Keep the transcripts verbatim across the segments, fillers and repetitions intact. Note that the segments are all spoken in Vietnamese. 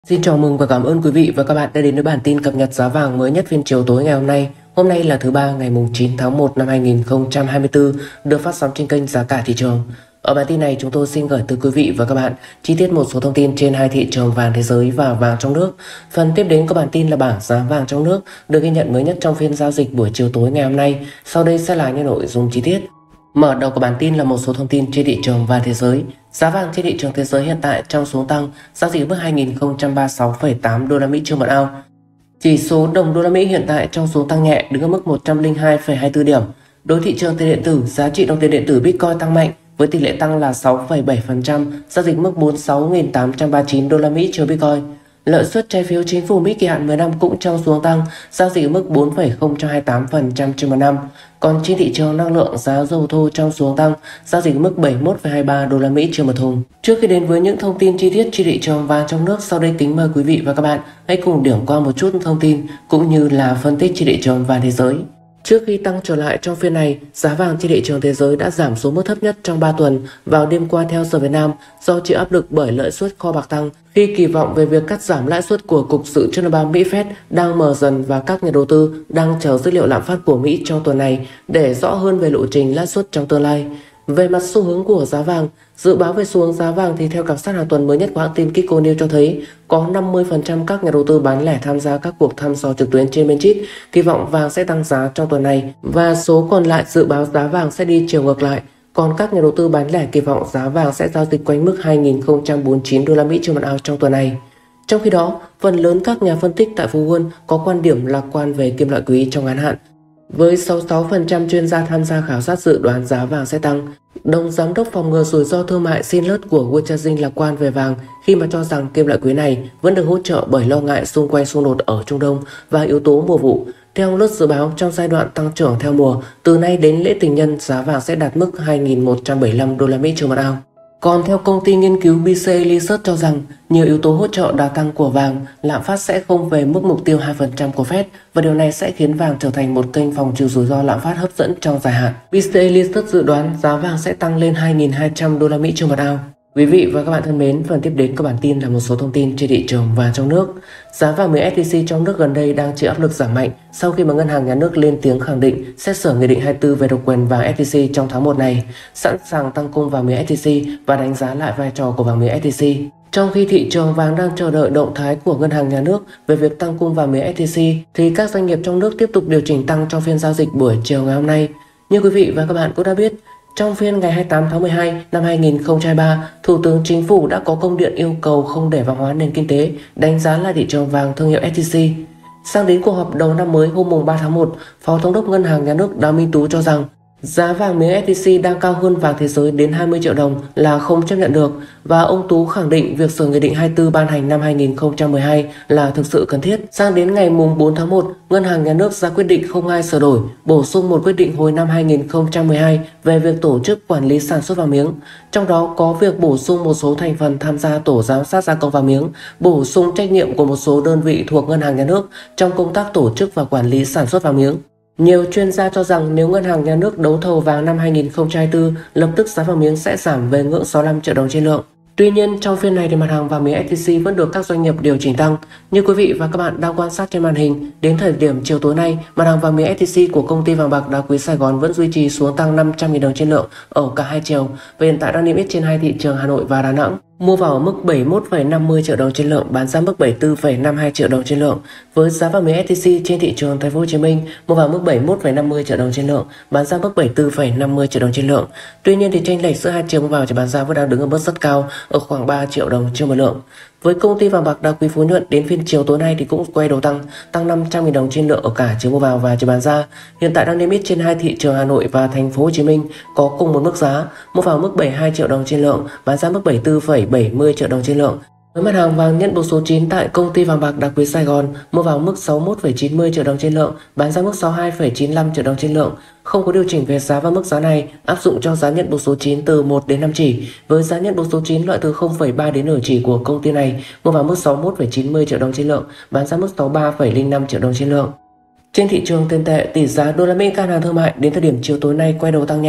Xin chào mừng và cảm ơn quý vị và các bạn đã đến với bản tin cập nhật giá vàng mới nhất phiên chiều tối ngày hôm nay. Hôm nay là thứ ba ngày chín tháng một năm hai nghìn không trăm hai mươi tư, được phát sóng trên kênh Giá cả thị trường. Ở bản tin này chúng tôi xin gửi tới quý vị và các bạn chi tiết một số thông tin trên hai thị trường vàng thế giới và vàng trong nước. Phần tiếp đến của bản tin là bảng giá vàng trong nước được ghi nhận mới nhất trong phiên giao dịch buổi chiều tối ngày hôm nay. Sau đây sẽ là những nội dung chi tiết. Mở đầu của bản tin là một số thông tin trên thị trường và thế giới. Giá vàng trên thị trường thế giới hiện tại trong xu tăng, giao dịch mức hai nghìn không trăm ba mươi sáu phẩy tám đô la Mỹ trên một ounce. Chỉ số đồng đô la Mỹ hiện tại trong xu tăng nhẹ, đứng ở mức một trăm lẻ hai phẩy hai mươi tư điểm. Đối thị trường tiền điện tử, giá trị đồng tiền điện tử Bitcoin tăng mạnh với tỷ lệ tăng là sáu phẩy bảy phần trăm, giao dịch mức bốn mươi sáu nghìn tám trăm ba mươi chín đô la Mỹ trên Bitcoin. Lợi suất trái phiếu chính phủ Mỹ kỳ hạn mười năm cũng trong xu tăng, giao dịch ở mức bốn phẩy không hai tám phần trăm trên một năm. Còn trên thị trường năng lượng, giá dầu thô trong xu tăng, giao dịch ở mức bảy mươi mốt phẩy hai mươi ba đô la Mỹ trên một thùng. Trước khi đến với những thông tin chi tiết trên thị trường vàng trong nước, sau đây kính mời quý vị và các bạn hãy cùng điểm qua một chút thông tin cũng như là phân tích trên thị trường vàng thế giới. Trước khi tăng trở lại trong phiên này, giá vàng trên thị trường thế giới đã giảm xuống mức thấp nhất trong ba tuần vào đêm qua theo giờ Việt Nam do chịu áp lực bởi lợi suất kho bạc tăng, khi kỳ vọng về việc cắt giảm lãi suất của Cục Dự trữ Liên bang Mỹ Fed đang mở dần và các nhà đầu tư đang chờ dữ liệu lạm phát của Mỹ trong tuần này để rõ hơn về lộ trình lãi suất trong tương lai. Về mặt xu hướng của giá vàng, dự báo về xu hướng giá vàng thì theo khảo sát hàng tuần mới nhất của hãng tin Kiko News cho thấy có năm mươi phần trăm các nhà đầu tư bán lẻ tham gia các cuộc thăm dò trực tuyến trên Binance kỳ vọng vàng sẽ tăng giá trong tuần này, và số còn lại dự báo giá vàng sẽ đi chiều ngược lại. Còn các nhà đầu tư bán lẻ kỳ vọng giá vàng sẽ giao dịch quanh mức hai nghìn không trăm bốn mươi chín đô la Mỹ trên một ounce trong tuần này. Trong khi đó, phần lớn các nhà phân tích tại Phú Quân có quan điểm lạc quan về kim loại quý trong ngắn hạn. Với sáu mươi sáu phần trăm chuyên gia tham gia khảo sát dự đoán giá vàng sẽ tăng. Đồng giám đốc phòng ngừa rủi ro thương mại Sinlert của Wachajin lạc quan về vàng khi mà cho rằng kim loại quý này vẫn được hỗ trợ bởi lo ngại xung quanh xung đột ở Trung Đông và yếu tố mùa vụ. Theo ông Lutz dự báo, trong giai đoạn tăng trưởng theo mùa, từ nay đến lễ tình nhân, giá vàng sẽ đạt mức hai nghìn một trăm bảy mươi lăm đô la Mỹ trên một ounce. Còn theo công ty nghiên cứu bê xê Research cho rằng nhiều yếu tố hỗ trợ đà tăng của vàng, lạm phát sẽ không về mức mục tiêu hai phần trăm của Fed, và điều này sẽ khiến vàng trở thành một kênh phòng trừ rủi ro lạm phát hấp dẫn trong dài hạn. bê xê Research dự đoán giá vàng sẽ tăng lên hai nghìn hai trăm đô la Mỹ trên một ounce. Quý vị và các bạn thân mến, phần tiếp đến của bản tin là một số thông tin trên thị trường vàng trong nước. Giá vàng mười ét gi xê trong nước gần đây đang chịu áp lực giảm mạnh sau khi mà Ngân hàng Nhà nước lên tiếng khẳng định xét xử Nghị định hai mươi tư về độc quyền vàng ét gi xê trong tháng một này, sẵn sàng tăng cung vàng mười ét gi xê và đánh giá lại vai trò của vàng mười ét gi xê. Trong khi thị trường vàng đang chờ đợi động thái của Ngân hàng Nhà nước về việc tăng cung vàng mười ét gi xê, thì các doanh nghiệp trong nước tiếp tục điều chỉnh tăng trong phiên giao dịch buổi chiều ngày hôm nay. Như quý vị và các bạn cũng đã biết, trong phiên ngày hai mươi tám tháng mười hai năm hai nghìn không trăm hai mươi ba, Thủ tướng Chính phủ đã có công điện yêu cầu không để vàng hóa nền kinh tế, đánh giá lại thị trường vàng thương hiệu ét gi xê. Sang đến cuộc họp đầu năm mới hôm ba tháng một, Phó Thống đốc Ngân hàng Nhà nước Đào Minh Tú cho rằng giá vàng miếng ét gi xê đang cao hơn vàng thế giới đến hai mươi triệu đồng là không chấp nhận được, và ông Tú khẳng định việc sửa Nghị định hai mươi tư ban hành năm hai nghìn không trăm mười hai là thực sự cần thiết. Sang đến ngày bốn tháng một, Ngân hàng Nhà nước ra quyết định không hai sửa đổi, bổ sung một quyết định hồi năm hai nghìn không trăm mười hai về việc tổ chức quản lý sản xuất vàng miếng. Trong đó có việc bổ sung một số thành phần tham gia tổ giám sát gia công vàng miếng, bổ sung trách nhiệm của một số đơn vị thuộc Ngân hàng Nhà nước trong công tác tổ chức và quản lý sản xuất vàng miếng. Nhiều chuyên gia cho rằng nếu Ngân hàng Nhà nước đấu thầu vàng năm hai nghìn không trăm hai mươi tư, lập tức giá vàng miếng sẽ giảm về ngưỡng sáu mươi lăm triệu đồng trên lượng. Tuy nhiên, trong phiên này thì mặt hàng vàng miếng ét gi xê vẫn được các doanh nghiệp điều chỉnh tăng. Như quý vị và các bạn đang quan sát trên màn hình, đến thời điểm chiều tối nay, mặt hàng vàng miếng ét gi xê của công ty vàng bạc đá quý Sài Gòn vẫn duy trì xuống tăng năm trăm nghìn đồng trên lượng ở cả hai chiều, và hiện tại đang niêm yết trên hai thị trường Hà Nội và Đà Nẵng. Mua vào ở mức bảy mươi mốt phẩy năm mươi triệu đồng trên lượng, bán ra mức bảy mươi tư phẩy năm mươi hai triệu đồng trên lượng. Với giá vàng miếng ét gi xê trên thị trường Thành phố Hồ Chí Minh, mua vào mức bảy mươi mốt phẩy năm mươi triệu đồng trên lượng, bán ra mức bảy mươi tư phẩy năm mươi triệu đồng trên lượng. Tuy nhiên thì chênh lệch giữa hai chiều mua vào và bán ra vẫn đang đứng ở mức rất cao ở khoảng ba triệu đồng trên một lượng. Với công ty vàng bạc đá quý Phú Nhuận, đến phiên chiều tối nay thì cũng quay đầu tăng, tăng năm trăm nghìn đồng trên lượng ở cả chiều mua vào và chiều bán ra. Hiện tại đang niêm yết trên hai thị trường Hà Nội và Thành phố Hồ Chí Minh có cùng một mức giá, mua vào mức bảy mươi hai triệu đồng trên lượng, bán ra mức bảy mươi tư phẩy bảy mươi triệu đồng trên lượng. Với mặt hàng vàng nhẫn bộ số chín tại công ty vàng bạc đá quý Sài Gòn, mua vào mức sáu mươi mốt phẩy chín mươi triệu đồng trên lượng, bán ra mức sáu mươi hai phẩy chín mươi lăm triệu đồng trên lượng. Không có điều chỉnh về giá, và mức giá này áp dụng cho giá nhẫn bộ số chín từ một đến năm chỉ. Với giá nhẫn bộ số chín loại từ không phẩy ba đến nửa chỉ của công ty này, mua vào mức sáu mươi mốt phẩy chín mươi triệu đồng trên lượng, bán ra mức sáu mươi ba phẩy không năm triệu đồng trên lượng. Trên thị trường tiền tệ, tỷ giá đô la Mỹ ngân hàng thương mại đến thời điểm chiều tối nay quay đầu tăng nhẹ.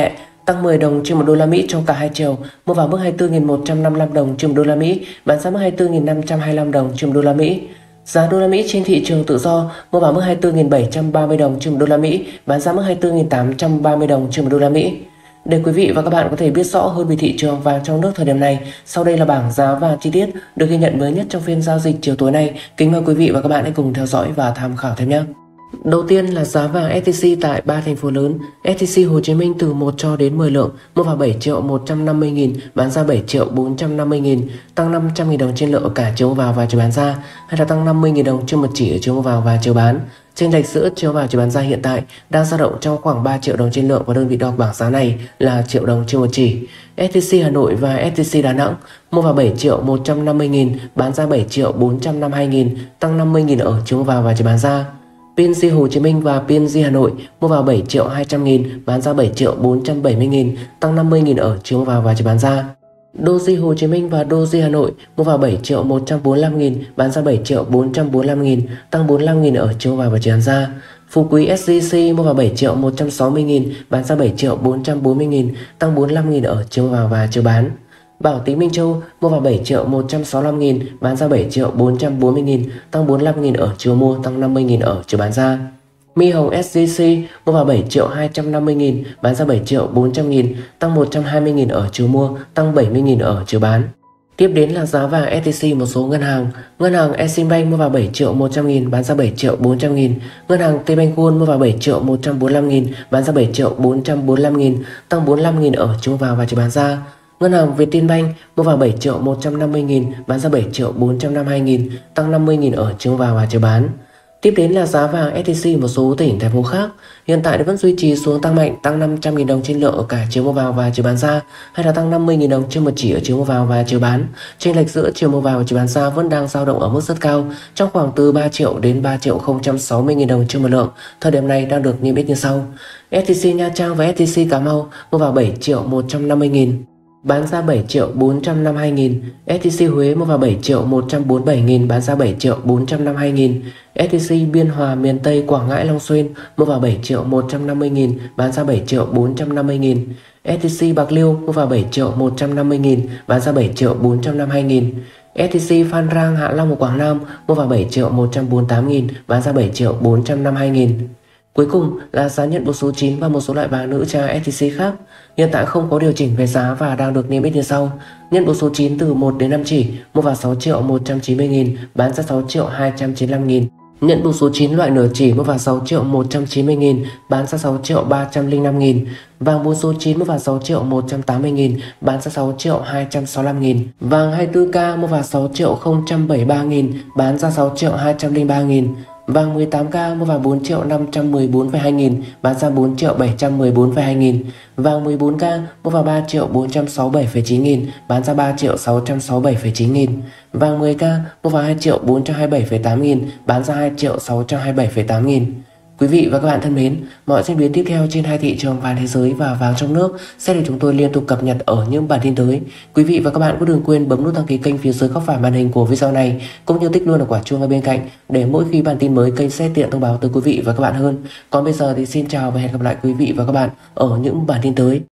tăng mười đồng trên một đô la Mỹ trong cả hai chiều, mua vào mức hai mươi tư nghìn một trăm năm mươi lăm đồng trên một đô la Mỹ, bán ra mức hai mươi tư nghìn năm trăm hai mươi lăm đồng trên một đô la Mỹ. Giá đô la Mỹ trên thị trường tự do mua vào mức hai mươi tư nghìn bảy trăm ba mươi đồng trên một đô la Mỹ, bán ra mức hai mươi tư nghìn tám trăm ba mươi đồng trên một đô la Mỹ. Để quý vị và các bạn có thể biết rõ hơn về thị trường vàng trong nước thời điểm này, sau đây là bảng giá vàng chi tiết được ghi nhận mới nhất trong phiên giao dịch chiều tối nay. Kính mời quý vị và các bạn hãy cùng theo dõi và tham khảo thêm nhé. Đầu tiên là giá vàng ét tê xê tại ba thành phố lớn. ét tê xê Hồ Chí Minh từ một cho đến mười lượng, mua vào bảy triệu một trăm năm mươi nghìn, bán ra bảy triệu bốn trăm năm mươi nghìn, tăng năm trăm nghìn đồng trên lượng ở cả chiều mua vào và chiều bán ra, hay là tăng năm mươi nghìn đồng trên một chỉ ở chiều mua vào và chiều bán. Chênh lệch giữa chiều vào chiều bán ra hiện tại đang dao động trong khoảng ba triệu đồng trên lượng và đơn vị đo bảng giá này là triệu đồng trên một chỉ. ét tê xê Hà Nội và ét tê xê Đà Nẵng mua vào bảy triệu một trăm năm mươi nghìn, bán ra bảy triệu bốn trăm năm mươi hai nghìn, tăng năm mươi nghìn ở chiều mua vào và chiều bán ra. pê en giê Hồ Chí Minh và pê en giê Hà Nội mua vào bảy triệu hai trăm nghìn, bán ra bảy triệu bốn trăm bảy mươi nghìn, tăng năm mươi nghìn ở chiều mua vào và chiều bán ra. đê ô giê Hồ Chí Minh và đê ô giê Hà Nội mua vào bảy triệu một trăm bốn mươi lăm nghìn, bán ra bảy triệu bốn trăm bốn mươi lăm nghìn, tăng bốn mươi lăm nghìn ở chiều mua vào và chiều bán ra. Phú Quý ét giê xê mua vào bảy triệu một trăm sáu mươi nghìn, bán ra bảy triệu bốn trăm bốn mươi nghìn, tăng bốn mươi lăm nghìn ở chiều mua vào và chiều bán. Bảo Tín Minh Châu mua vào bảy triệu một trăm sáu mươi lăm nghìn, bán ra bảy triệu bốn trăm bốn mươi nghìn, tăng bốn mươi lăm nghìn ở chiều mua, tăng năm mươi nghìn ở chiều bán ra. My Hồng ét giê xê mua vào bảy triệu hai trăm năm mươi nghìn, bán ra bảy triệu bốn trăm nghìn, tăng một trăm hai mươi nghìn ở chiều mua, tăng bảy mươi nghìn ở chiều bán. Tiếp đến là giá vàng ét tê xê một số ngân hàng. Ngân hàng Eximbank mua vào bảy triệu một trăm nghìn, bán ra bảy triệu bốn trăm nghìn. Ngân hàng Tbank Gold mua vào bảy triệu một trăm bốn mươi lăm nghìn, bán ra bảy triệu bốn trăm bốn mươi lăm nghìn, tăng bốn mươi lăm nghìn ở chiều vào và chiều bán ra. Ngân hàng Vietinbank mua vào bảy triệu một trăm năm mươi nghìn, bán ra bảy triệu bốn trăm năm mươi hai nghìn, tăng năm mươi nghìn ở chiều vào và chiều bán. Tiếp đến là giá vàng ét tê xê một số tỉnh thành phố khác. Hiện tại vẫn duy trì xuống tăng mạnh, tăng năm trăm nghìn đồng trên lượng ở cả chiều mua vào và chiều bán ra, hay là tăng năm mươi nghìn đồng trên một chỉ ở chiều mua vào và chiều bán. Chênh lệch giữa chiều mua vào và chiều bán ra vẫn đang dao động ở mức rất cao, trong khoảng từ ba triệu đến ba triệu không trăm sáu mươi nghìn đồng trên một lượng. Thời điểm này đang được niêm yết như sau. ét tê xê Nha Trang và ét tê xê Cà Mau mua vào bảy triệu một trăm năm mươi nghìn, bán ra bảy triệu bốn trăm năm mươi hai nghìn. ét tê xê Huế mua vào bảy triệu một trăm bốn mươi bảy nghìn, bán ra bảy triệu bốn trăm năm mươi hai nghìn. ét tê xê Biên Hòa miền Tây Quảng Ngãi Long Xuyên mua vào bảy triệu một trăm năm mươi nghìn, bán ra bảy triệu bốn trăm năm mươi nghìn. ét tê xê Bạc Liêu mua vào bảy triệu một trăm năm mươi nghìn, bán ra bảy triệu bốn trăm năm mươi hai nghìn. ét tê xê Phan Rang Hạ Long ở Quảng Nam mua vào bảy triệu một trăm bốn mươi tám nghìn, bán ra bảy triệu bốn trăm năm mươi hai nghìn. Cuối cùng là giá nhận buộc số chín và một số loại vàng nữ trang ét tê xê khác. Hiện tại không có điều chỉnh về giá và đang được niêm yết như sau. Nhận buộc số chín từ một đến năm chỉ mua vào sáu triệu một trăm chín mươi nghìn, bán ra sáu triệu hai trăm chín mươi lăm nghìn. Nhận buộc số chín loại nửa chỉ mua vào sáu triệu một trăm chín mươi nghìn, bán ra sáu triệu ba trăm lẻ năm nghìn. Vàng bốn số chín mua vào sáu triệu một trăm tám mươi nghìn, bán ra sáu triệu hai trăm sáu mươi lăm nghìn. Vàng hai mươi tư ca mua vào sáu triệu không trăm bảy mươi ba nghìn, bán ra sáu triệu hai trăm lẻ ba nghìn. Vàng mười tám ca mua vào bốn triệu năm trăm mười bốn phẩy hai nghìn, bán ra bốn triệu bảy trăm mười bốn phẩy hai nghìn. Vàng mười bốn ca mua vào ba triệu bốn trăm sáu mươi bảy phẩy chín nghìn, bán ra ba triệu sáu trăm sáu mươi bảy phẩy chín nghìn. Vàng mười ca mua vào hai triệu bốn trăm hai mươi bảy phẩy tám nghìn, bán ra hai triệu sáu trăm hai mươi bảy phẩy tám nghìn. Quý vị và các bạn thân mến, mọi diễn biến tiếp theo trên hai thị trường vàng thế giới và vàng trong nước sẽ được chúng tôi liên tục cập nhật ở những bản tin tới. Quý vị và các bạn cũng đừng quên bấm nút đăng ký kênh phía dưới góc phải màn hình của video này, cũng như tích luôn ở quả chuông ở bên cạnh để mỗi khi bản tin mới kênh sẽ tiện thông báo tới quý vị và các bạn hơn. Còn bây giờ thì xin chào và hẹn gặp lại quý vị và các bạn ở những bản tin tới.